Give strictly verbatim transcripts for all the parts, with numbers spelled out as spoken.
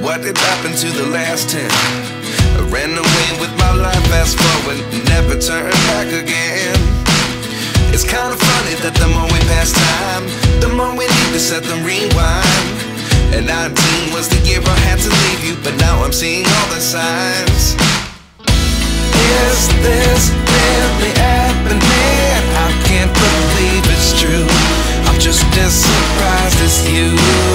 what did happen to the last ten? I ran away with my life, fast forward, never turn back again. It's kinda funny that the more we pass time, the more we need to set them rewind. And nineteen was the year I had to leave you, but now I'm seeing all the signs. Is this really happening? I can't believe it's true. I'm just as surprised as you.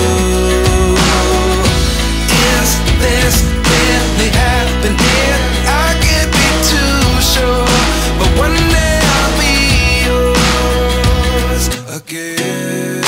Is this really happening? I can't be too sure, but one day I'll be yours again.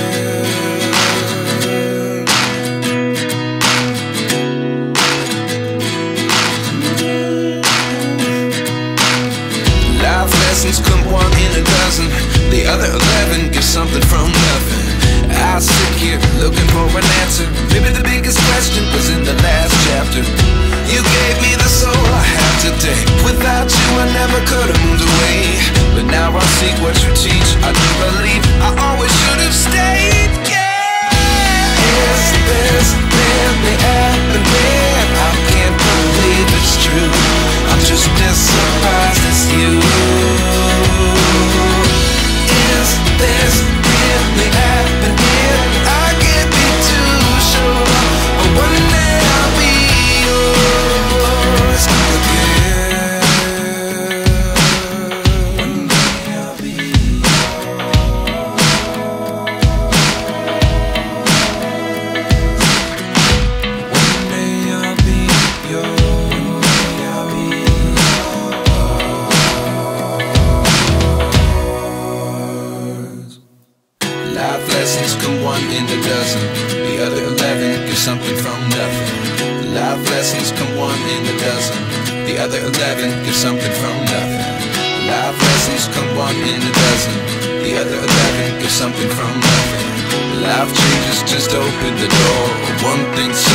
Life lessons come one in a dozen, the other eleven get something from nothing. I sit here looking for an answer. Maybe the biggest question was in the last chapter. You gave me the soul I have today. Without you I never could have moved away. But now I see what you teach. I do believe I always should have stayed. Yeah. Is this really happening? I can't believe it's true. I'm just as surprised as you. Is this really happening? I can't be too sure, but one day I'll be yours again. One day I'll be yours. One day I'll be yours. I'll be yours. Life lessons come one in a dozen, the other eleven get something from nothing. Life lessons come one in a dozen, the other eleven get something from nothing. Life lessons come one in a dozen, the other eleven get something from nothing. Life changes just open the door, one thing.